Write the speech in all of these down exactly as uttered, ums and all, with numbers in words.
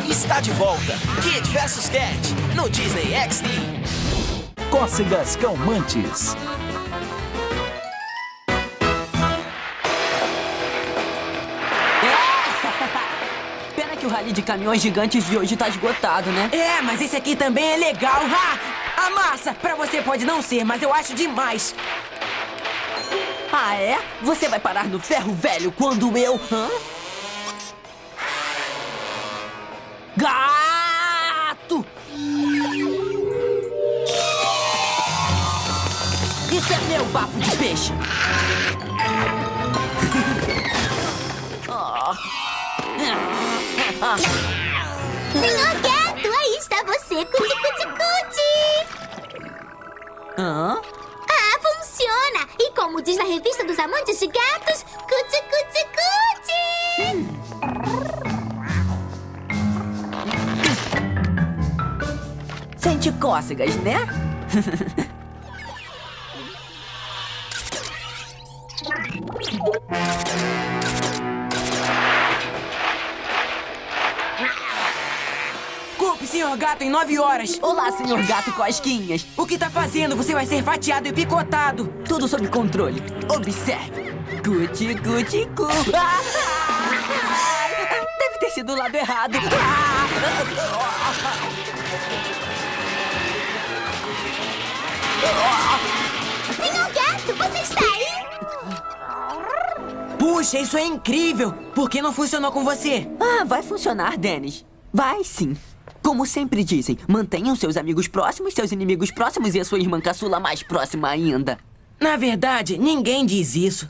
está de volta. Kid versus Cat, no Disney X D. Cócegas calmantes. Pena que o rally de caminhões gigantes de hoje tá esgotado, né? É, mas esse aqui também é legal. Ha! A massa, pra você pode não ser, mas eu acho demais. Ah, é? Você vai parar no ferro velho quando eu... Hã? Gato! Isso é meu bafo de peixe! Oh. Senhor Gato, aí está você, cuti, cuti, cuti! Hã? Ah, funciona! E como diz na revista dos amantes de gatos, cuti, cuti, cuti! Sente cócegas, né? Cupe, senhor gato, em nove horas. Olá, senhor gato cosquinhas. O que tá fazendo? Você vai ser fatiado e picotado. Tudo sob controle. Observe. Cuti, cuti, cu. Ah! Deve ter sido o lado errado. Ah! Senhor Gato, você está aí? Puxa, isso é incrível. Por que não funcionou com você? Ah, vai funcionar, Dennis. Vai sim. Como sempre dizem, mantenham seus amigos próximos, seus inimigos próximos e a sua irmã caçula mais próxima ainda. Na verdade, ninguém diz isso.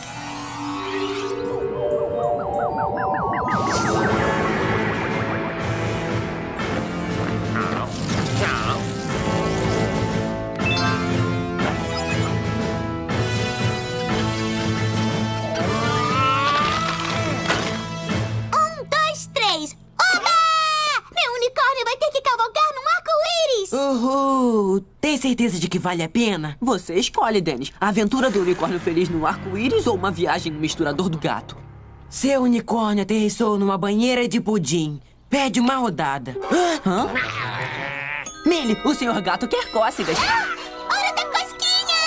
Um, dois, três. Oba! Meu unicórnio vai ter que cavalgar num arco-íris! Uhul! Tem certeza de que vale a pena? Você escolhe, Dennis. A aventura do unicórnio feliz no arco-íris ou uma viagem no misturador do gato? Seu unicórnio aterrissou numa banheira de pudim. Pede uma rodada. Hã? Millie, o senhor gato quer cócegas. Hora da cosquinha!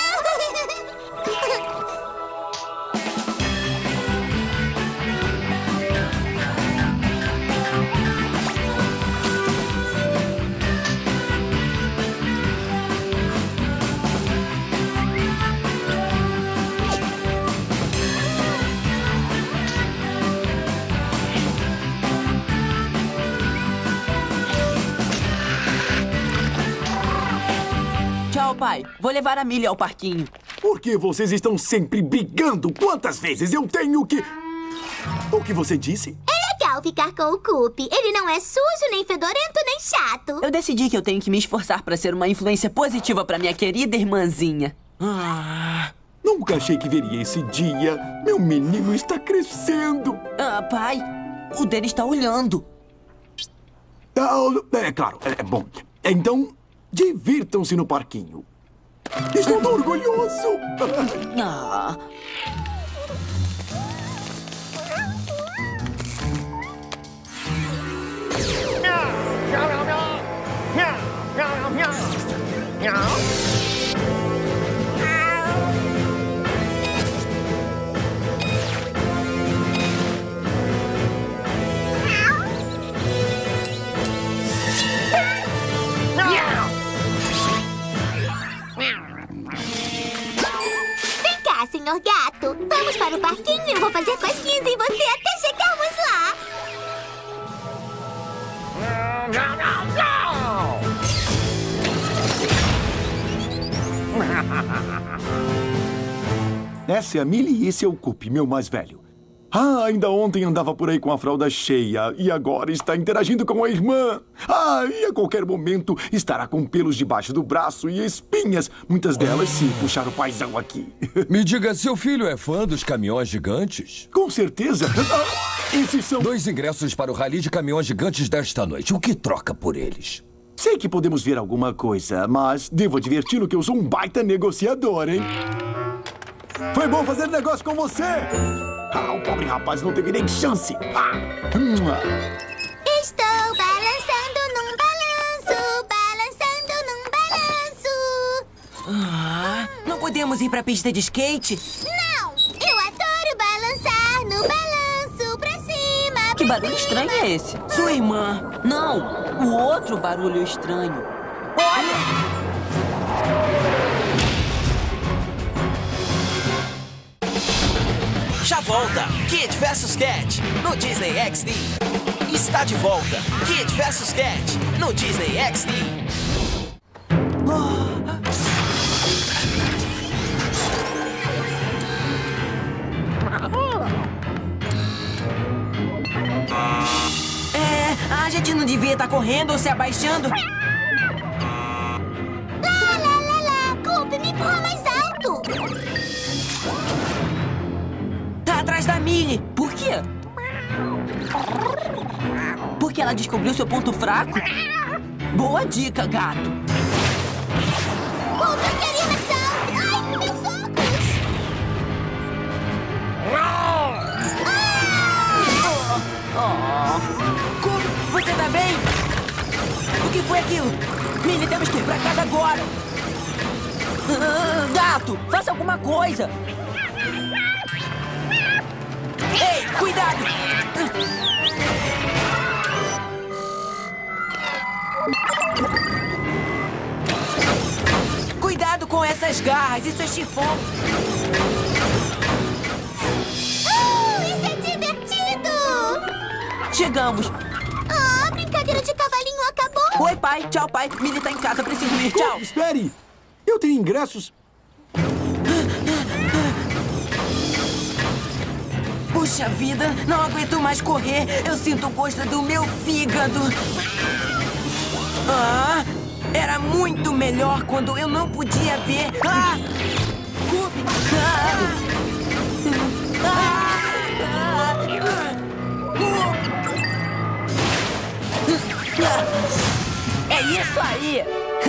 Tchau, pai. Vou levar a Millie ao parquinho. Por que vocês estão sempre brigando? Quantas vezes eu tenho que... O que você disse? É legal ficar com o Cupe. Ele não é sujo, nem fedorento, nem chato. Eu decidi que eu tenho que me esforçar para ser uma influência positiva para minha querida irmãzinha. Ah, Nunca achei que veria esse dia. Meu menino está crescendo. Ah, pai, o dele está olhando. Ah, é claro, é bom. Então, divirtam-se no parquinho. Estou tão orgulhoso. Ah. Vem cá, senhor gato. Vamos para o parquinho e eu vou fazer cosquinhas em você até chegarmos lá. Essa é a Millie e esse é o Cupe, meu mais velho. Ah, ainda ontem andava por aí com a fralda cheia e agora está interagindo com a irmã. Ah, e a qualquer momento estará com pelos debaixo do braço e espinhas, muitas delas se puxar o paizão aqui. Me diga, seu filho é fã dos caminhões gigantes? Com certeza. Ah, esses são... Dois ingressos para o rally de caminhões gigantes desta noite. O que troca por eles? Sei que podemos ver alguma coisa, mas devo adverti-lo que eu sou um baita negociador, hein? Foi bom fazer negócio com você! Ah, o pobre rapaz não teve nem chance! Ah. Estou Podemos ir pra pista de skate? Não! Eu adoro balançar no balanço pra cima, Que pra barulho cima. estranho é esse? Sua irmã. Não, o outro barulho estranho. Olha! Já volta, Kid versus Cat, no Disney X D. Está de volta, Kid versus Cat, no Disney X D. É, a gente não devia estar correndo ou se abaixando. Lá, lá, lá, lá. Coop, me empurra mais alto. Tá atrás da Millie. Por quê? Porque ela descobriu seu ponto fraco? Boa dica, gato. Coop, eu quero ir mais alto. Ai, meus óculos. Coop, você tá bem? O que foi aquilo? Millie, temos que ir pra casa agora. Ah, gato, faça alguma coisa. Ei, cuidado! Cuidado com essas garras, isso é chifão. Uh, isso é divertido. Chegamos. Ah, a brincadeira de cavalinho acabou. Oi, pai. Tchau, pai. Millie tá em casa, preciso ir. Tchau. Coop, espere! Eu tenho ingressos. Puxa vida, não aguento mais correr. Eu sinto o gosto do meu fígado. Ah, era muito melhor quando eu não podia ver. Ah! Coop! Ah! Ah! Ah! Coop! É isso aí.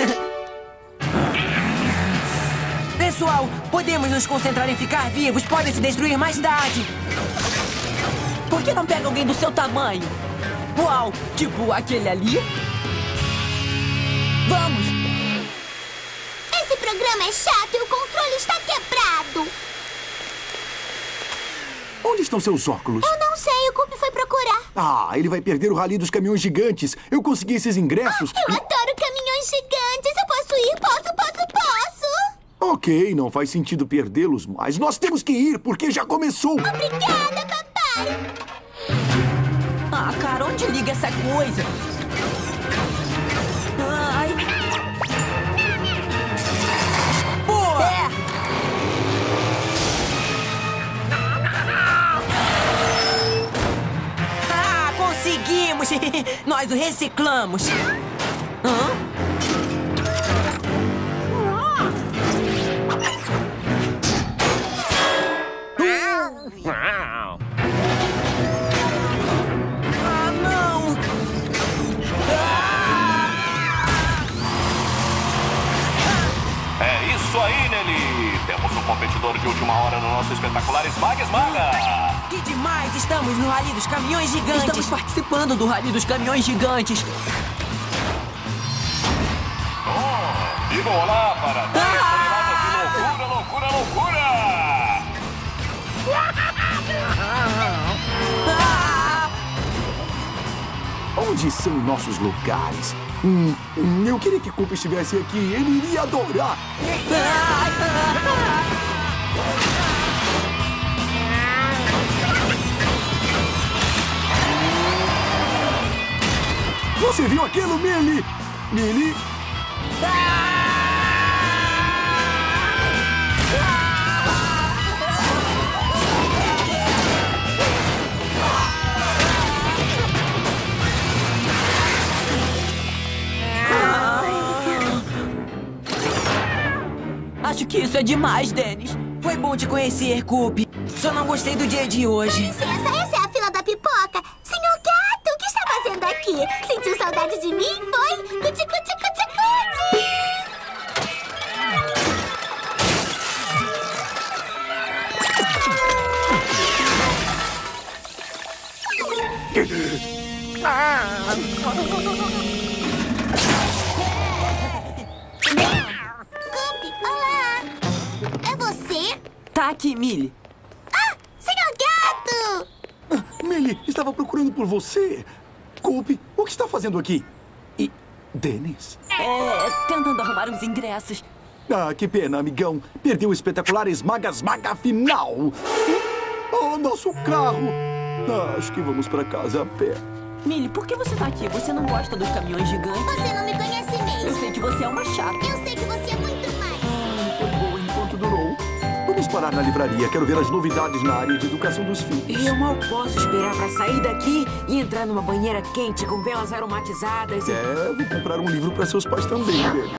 Pessoal, podemos nos concentrar em ficar vivos. Podem se destruir mais tarde. Por que não pega alguém do seu tamanho? Uau, tipo aquele ali? Vamos! Esse programa é chato e o controle está quebrado. Onde estão seus óculos? Eu não sei, o Coop foi procurar. Ah, ele vai perder o rally dos caminhões gigantes. Eu consegui esses ingressos. Eu adoro caminhões gigantes. Eu posso ir? Posso, posso, posso. Ok, não faz sentido perdê-los, mas nós temos que ir porque já começou. Obrigada, papai. Ah, cara, onde liga essa coisa? Ai. Boa! É! Ah, conseguimos! Nós o reciclamos. Hã? Ah, não! É isso aí, Nelly! Temos um competidor de última hora no nosso espetacular Esmaga Esmaga! Que demais! Estamos no Rally dos Caminhões Gigantes! Estamos participando do Rally dos Caminhões Gigantes. Oh, diga um olá para dez toneladas de loucura, loucura, loucura! Onde são nossos lugares? Hum, hum, eu queria que Coop estivesse aqui. Ele iria adorar. Você viu aquilo, Millie? Millie? Acho que isso é demais, Dennis. Foi bom te conhecer, Coop. Só não gostei do dia de hoje. Licença, essa é a fila da pipoca. Senhor Gato, o que está fazendo aqui? Sentiu saudade de mim, foi? Cuti, cuti, cuti, cuti. Coop, olá. Aqui, Millie. Ah, senhor Gato! Ah, Millie, estava procurando por você. Coop, o que está fazendo aqui? E Dennis? É, tentando arrumar uns ingressos. Ah, que pena, amigão. Perdeu o espetacular esmaga-esmaga final. Oh, nosso carro. Ah, acho que vamos para casa a pé. Millie, por que você tá aqui? Você não gosta dos caminhões gigantes? Você não me conhece Eu mesmo. sei que você é uma chata. Eu sei que você é muito mais. Foi boa enquanto durou. Vamos parar na livraria. Quero ver as novidades na área de educação dos filhos. Eu mal posso esperar pra sair daqui e entrar numa banheira quente com velas aromatizadas e... É, vou comprar um livro para seus pais também, velho.